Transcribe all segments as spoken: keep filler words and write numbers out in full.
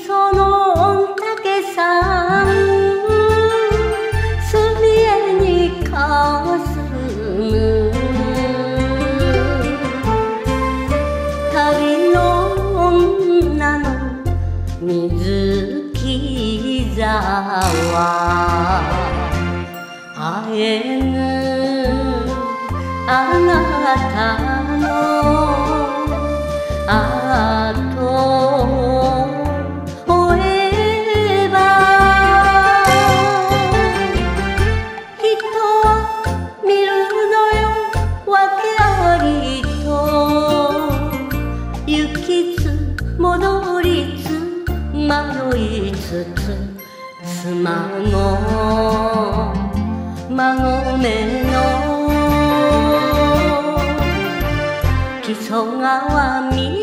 その御嶽山すみえにかすむ旅の女の水木沢会えぬあなたのあと追えば人は見るのよ訳ありと行きつ戻りつ迷いつつ妻の孫めの木曽川見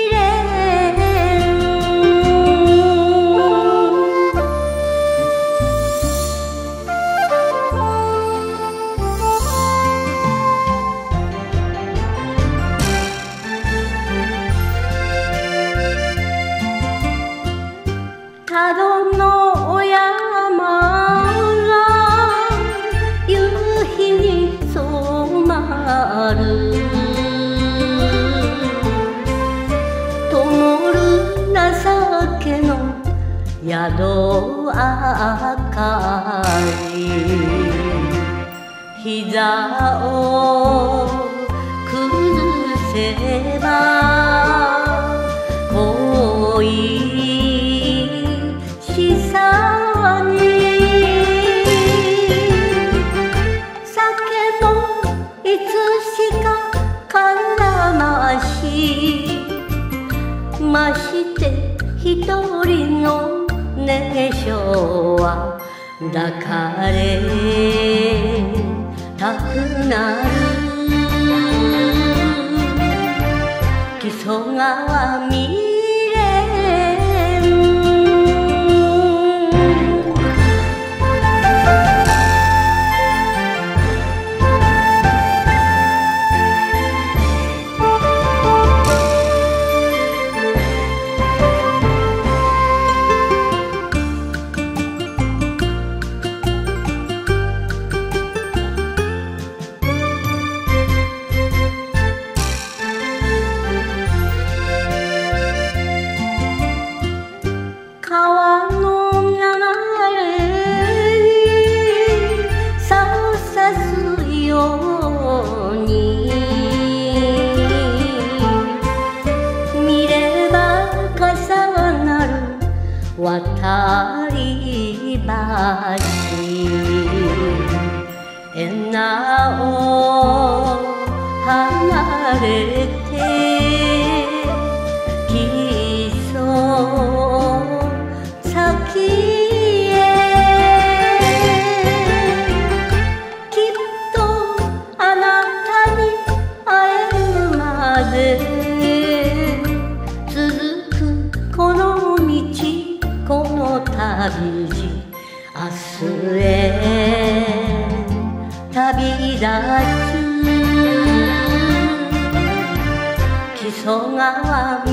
多度のお山が夕日に染まる灯る情けの宿あかり膝を崩せば恋しさに酒もいつしか絡ましまして一人の熱唱は抱かれたくなる木曽川見川の流れにさをさすように見れば重なる渡り橋えなお離れてきそう先へきっとあなたに会えるまで続くこの道この旅路明日へ旅立つ木曽川